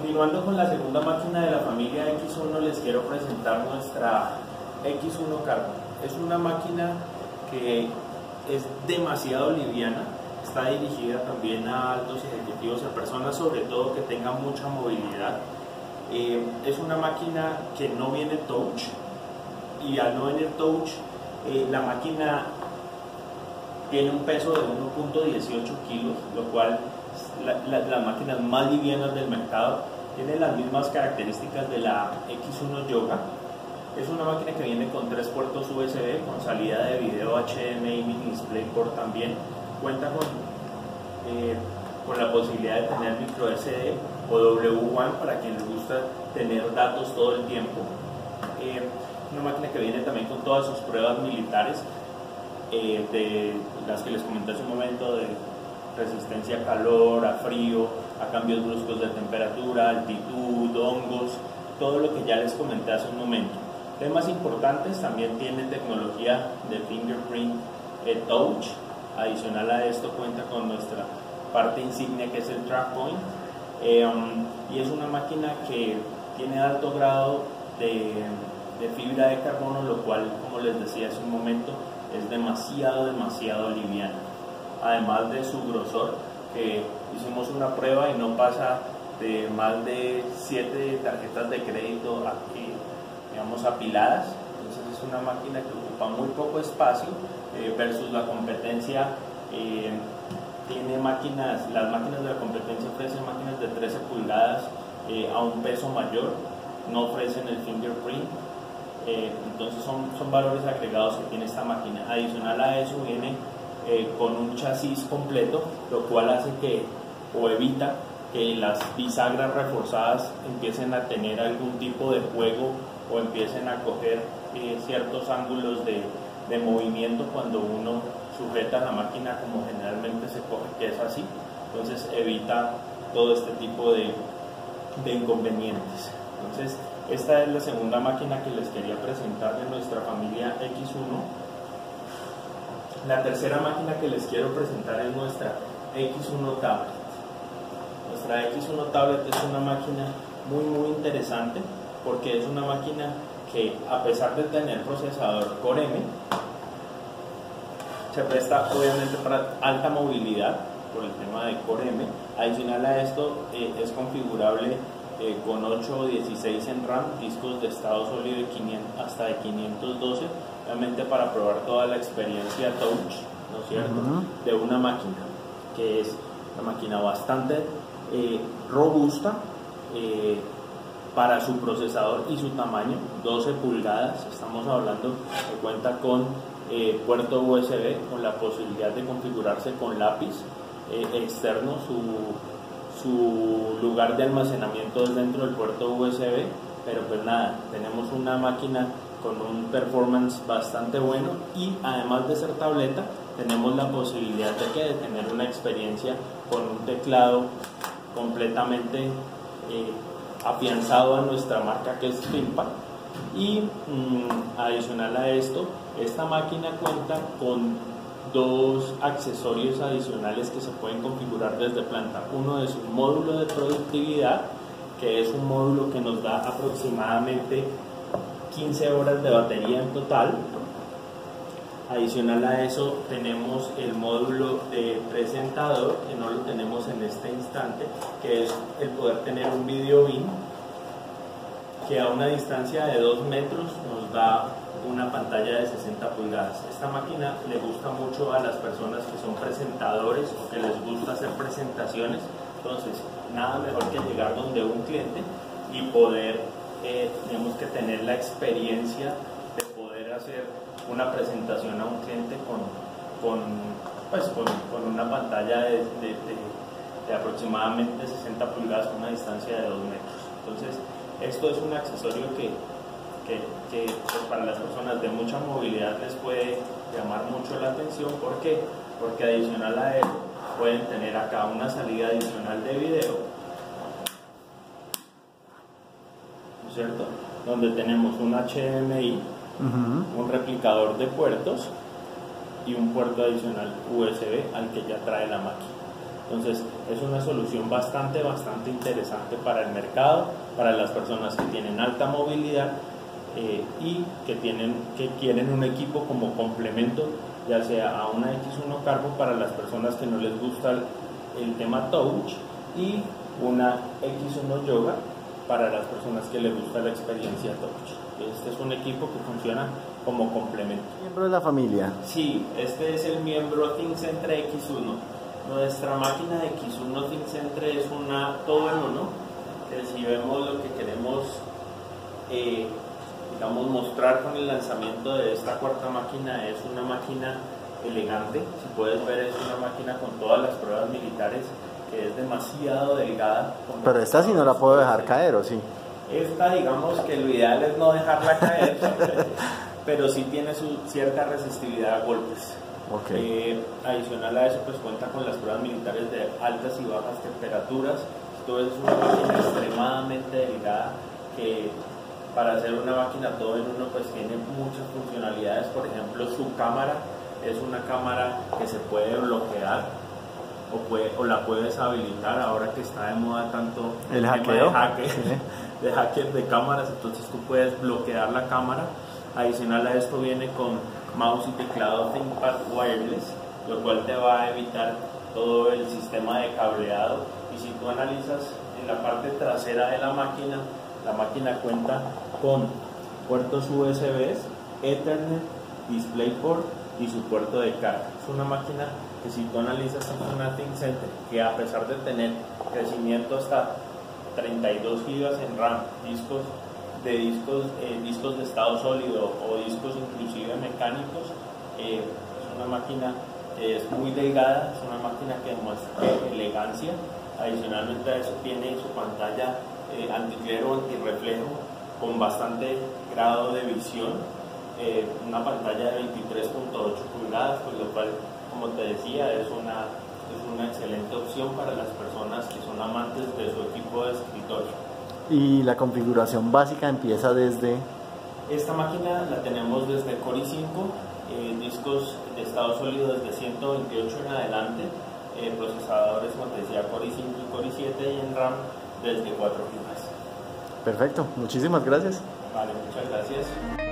Continuando con la segunda máquina de la familia X1, les quiero presentar nuestra X1 Carbon. Es una máquina que es demasiado liviana, está dirigida también a altos ejecutivos, a personas sobre todo que tengan mucha movilidad. Es una máquina que no viene touch, y al no venir touch, la máquina tiene un peso de 1.18 kilos, lo cual las máquinas más livianas del mercado. Tiene las mismas características de la X1 Yoga. Es una máquina que viene con 3 puertos USB, con salida de video HDMI, mini DisplayPort también. Cuenta con la posibilidad de tener micro SD o W1 para quien les gusta tener datos todo el tiempo. Una máquina que viene también con todas sus pruebas militares, de las que les comenté hace un momento, de resistencia a calor, a frío, a cambios bruscos de temperatura, altitud, hongos, todo lo que ya les comenté hace un momento. Temas importantes: también tiene tecnología de fingerprint touch. Adicional a esto cuenta con nuestra parte insignia, que es el track point, y es una máquina que tiene alto grado de fibra de carbono, lo cual, como les decía hace un momento, es demasiado liviana. Además de su grosor, que hicimos una prueba y no pasa de más de 7 tarjetas de crédito digamos, apiladas. Entonces es una máquina que ocupa muy poco espacio, versus la competencia. Tiene las máquinas de la competencia ofrecen máquinas de 13 pulgadas a un peso mayor, no ofrecen el fingerprint. Entonces son valores agregados que tiene esta máquina. Adicional a eso, viene con un chasis completo, lo cual hace o evita que las bisagras reforzadas empiecen a tener algún tipo de juego o empiecen a coger ciertos ángulos de movimiento cuando uno sujeta la máquina, como generalmente se coge, que es así. Entonces evita todo este tipo de inconvenientes. Entonces, esta es la segunda máquina que les quería presentar de nuestra familia X1. La tercera máquina que les quiero presentar es nuestra X1 Tablet. Nuestra X1 Tablet es una máquina muy interesante, porque es una máquina que, a pesar de tener procesador Core M, se presta obviamente para alta movilidad por el tema de Core M. Adicional a esto, es configurable con 8 o 16 en RAM, discos de estado sólido hasta de 512, obviamente para probar toda la experiencia touch, ¿no es cierto?, de una máquina, que es una máquina bastante robusta para su procesador y su tamaño, 12 pulgadas, estamos hablando que cuenta con puerto USB, con la posibilidad de configurarse con lápiz externo. Su lugar de almacenamiento es dentro del puerto USB, pero pues nada, tenemos una máquina con un performance bastante bueno, y además de ser tableta, tenemos la posibilidad de tener una experiencia con un teclado completamente afianzado a nuestra marca, que es ThinkPad. Y adicional a esto, esta máquina cuenta con 2 accesorios adicionales que se pueden configurar desde planta. Uno es un módulo de productividad, que es un módulo que nos da aproximadamente 15 horas de batería en total. Adicional a eso, tenemos el módulo de presentador, que no lo tenemos en este instante, que es el poder tener un video bin que a una distancia de 2 metros nos da una pantalla de 60 pulgadas. Esta máquina le gusta mucho a las personas que son presentadores o que les gusta hacer presentaciones. Entonces, nada mejor que llegar donde un cliente y poder, digamos, que tener la experiencia de poder hacer una presentación a un cliente con una pantalla de aproximadamente 60 pulgadas a una distancia de 2 metros. Entonces, esto es un accesorio que pues, para las personas de mucha movilidad les puede llamar mucho la atención. ¿Por qué? Porque adicional a eso, pueden tener acá una salida adicional de video, ¿no es cierto?, donde tenemos un HDMI, un replicador de puertos y un puerto adicional USB al que ya trae la máquina. Entonces es una solución bastante interesante para el mercado, para las personas que tienen alta movilidad y que quieren un equipo como complemento, ya sea a una X1 Carbo para las personas que no les gusta el tema touch, y una X1 Yoga para las personas que les gusta la experiencia touch. Este es un equipo que funciona como complemento. ¿Miembro de la familia? Sí, este es el miembro ThinkCentre X1. Nuestra máquina de X1 ThinkCentre es una todo en uno, que si vemos lo que queremos digamos mostrar con el lanzamiento de esta cuarta máquina, es una máquina elegante. Si puedes ver, es una máquina con todas las pruebas militares, que es demasiado delgada. Pero esta sí no la puedo dejar caer, ¿o sí? Esta, digamos que lo ideal es no dejarla caer, pero sí tiene su cierta resistividad a golpes. Okay. Adicional a eso, pues cuenta con las pruebas militares de altas y bajas temperaturas. Esto es una máquina extremadamente delgada que, para hacer una máquina todo en uno, pues tiene muchas funcionalidades. Por ejemplo, su cámara es una cámara que se puede bloquear o la puedes habilitar, ahora que está de moda tanto el hackeo de hackers de cámaras. Entonces tú puedes bloquear la cámara. Adicional a esto viene con mouse y teclado ThinkPad wireless, lo cual te va a evitar todo el sistema de cableado. Y si tú analizas en la parte trasera de la máquina cuenta con puertos USB, Ethernet, DisplayPort y su puerto de carga. Es una máquina que, si tú analizas, es una ThinkCentre que, a pesar de tener crecimiento hasta 32 GB en RAM, discos de estado sólido o discos inclusive mecánicos, es una máquina que es muy delgada, es una máquina que demuestra elegancia. Adicionalmente a eso, tiene su pantalla anticlero, antirreflejo, con bastante grado de visión, una pantalla de 23.8 pulgadas, pues lo cual, como te decía, es una excelente opción para las personas que son amantes de su equipo de escritorio. Y la configuración básica empieza desde... Esta máquina la tenemos desde Core i5, discos de estado sólido desde 128 en adelante, procesadores, como te decía, Core i5 y Core i7, y en RAM desde 4 GB. Perfecto, muchísimas gracias. Vale, muchas gracias.